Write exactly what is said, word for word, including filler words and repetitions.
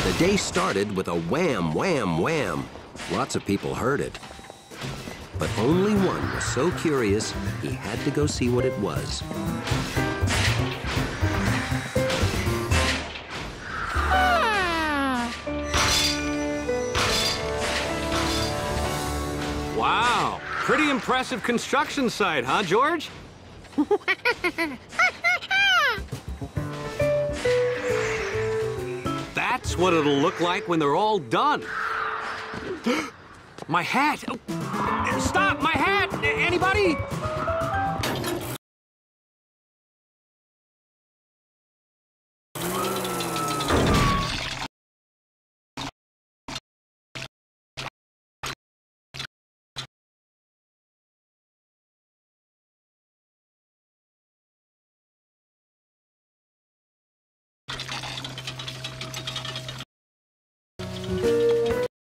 The day started with a wham, wham, wham. Lots of people heard it. But only one was so curious, he had to go see what it was. Wow, pretty impressive construction site, huh, George? That's what it'll look like when they're all done. My hat! Stop, my hat! Anybody?